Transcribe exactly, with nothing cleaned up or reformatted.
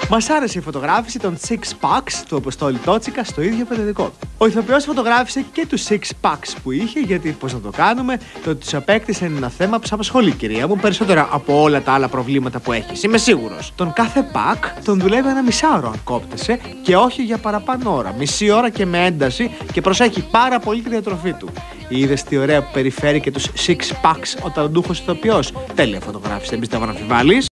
Μας άρεσε η φωτογράφηση των six packs του Αποστόλη Τότσικα στο ίδιο περιοδικό. Ο ηθοποιός φωτογράφησε και τους six packs που είχε, γιατί πώς να το κάνουμε, το ότι τους απέκτησε είναι ένα θέμα που σας απασχολεί, κυρία μου, περισσότερα από όλα τα άλλα προβλήματα που έχεις. Είμαι σίγουρος. Τον κάθε pack τον δουλεύει ένα μισάωρο αν κόπτεσαι και όχι για παραπάνω ώρα. Μισή ώρα και με ένταση και προσέχει πάρα πολύ τη διατροφή του. Είδες τι ωραία που περιφέρει και τους six packs ο ταλαντούχος ηθοποιός. Τέλεια φωτογράφηση, δεν πιστεύω να αμφιβάλλεις.